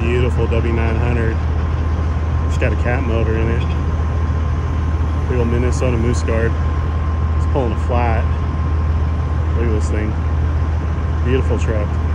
Beautiful W900. It's got a cat motor in it. Big old Minnesota Moose Guard. It's pulling a flat. Look at this thing. Beautiful truck.